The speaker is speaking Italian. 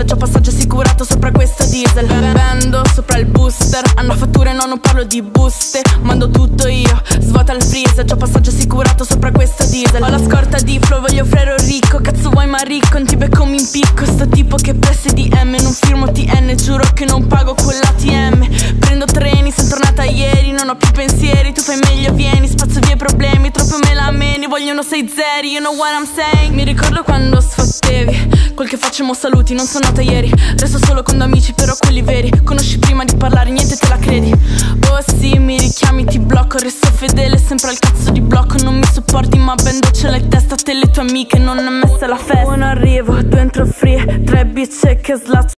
c'ho passaggio assicurato sopra questa diesel. Bendo sopra il booster, hanno fatture, no, non parlo di buste. Mando tutto io, svuota il freezer, c'ho passaggio assicurato sopra questa diesel. Ho la scorta di flow, voglio frero ricco. Cazzo vuoi ma ricco, non ti becco mi impicco. Sto tipo che presse DM, non firmo TN, giuro che non pago con l'ATM. Prendo treni, sono tornata ieri, non ho più pensieri. Tu fai meglio, vieni, spazzo via i problemi. Troppo me la meni, vogliono 6 zeri, you know what I'm saying. Mi ricordo quando sfottevi, quel che facciamo saluti, non sono nata ieri. Resto solo con amici, però quelli veri. Conosci prima di parlare, niente te la credi. Oh sì, mi richiami, ti blocco. Resto fedele, sempre al cazzo di blocco. Non mi sopporti, ma bendo ce l'hai testa. Te le tue amiche, non è messa la festa. 1 arrivo, 2 entro free, 3 bitch che slazzo.